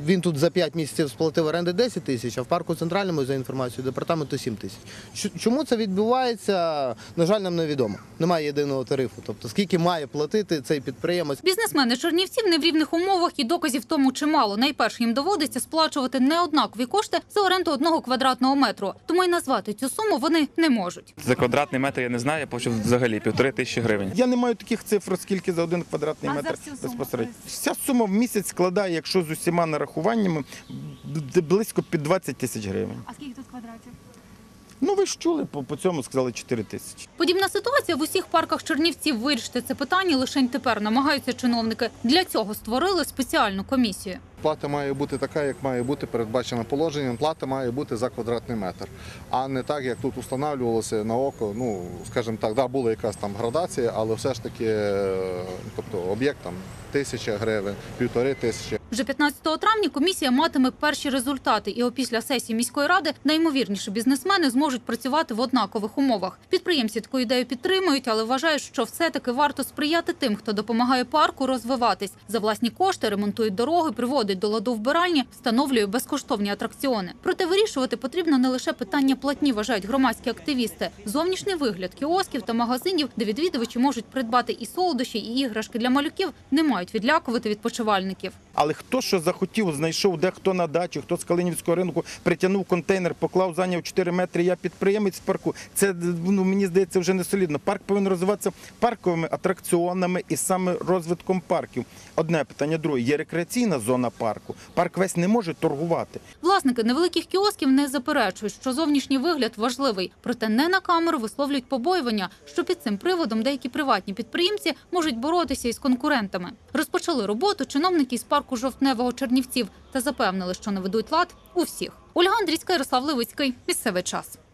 він тут за 5 місяців сплатив оренди 10 тисяч, а в парку Центральному, за інформацією департаменту, 7 тисяч. Чому це відбувається, на жаль, нам невідомо. Немає єдиного тарифу, тобто скільки має платити цей підприємець. Бізнесмени Чернівців не в рівних умовах і доказів тому чимало. Найперше їм доводиться сплачувати неоднакові кошти за оренду 1 квадратного метру. Тому й назвати цю суму вони не можуть. За квадратний метр я не знаю, я почув взагалі 1500 гривень. Я не маю таких цифр, скільки за 1 квадратний метр безпосередньо. Вся сума в місяць складає, якщо з усіма нарахуваннями, близько під 20 тисяч гривень. А скільки тут квадратів? Ну, ви ж чули, по цьому сказали 4 тисячі. Подібна ситуація в усіх парках Чернівців. Вирішити це питання лише тепер намагаються чиновники. Для цього створили спеціальну комісію. Плата має бути така, як має бути передбачена положенням. Плата має бути за квадратний метр, а не так, як тут встановлювалося на око. Ну, скажімо так, да, була якась там градація, але все ж таки, тобто об'єкт там 1000 гривень, 1500. Вже 15 травня комісія матиме перші результати. І опісля сесії міської ради найімовірніше бізнесмени зможуть працювати в однакових умовах. Підприємці таку ідею підтримують, але вважають, що все-таки варто сприяти тим, хто допомагає парку розвиватись. За власні кошти ремонтують дороги, приводить до ладу вбиральні, встановлює безкоштовні атракціони. Проте вирішувати потрібно не лише питання платні, вважають громадські активісти. Зовнішній вигляд кіосків та магазинів, де відвідувачі можуть придбати і солодощі, і іграшки для малюків, не мають відлякувати відпочивальників. Але хто що захотів, знайшов дехто на дачі, хто з Калинівського ринку притягнув контейнер, поклав, зайняв 4 метри, я підприємець парку. Це, мені здається, вже не солідно. Парк повинен розвиватися парковими атракціонами і саме розвитком парків. Одне питання, друге. Є рекреаційна зона парку. Парк весь не може торгувати. Власники невеликих кіосків не заперечують, що зовнішній вигляд важливий. Проте не на камеру висловлюють побоювання, що під цим приводом деякі приватні підприємці можуть боротися із конкурентами. Розпочали роботу чиновники із парку Жовтневого Чернівців та запевнили, що наведуть лад у всіх. Ольга Андрійська, Ярослав Левицький. Місцевий час.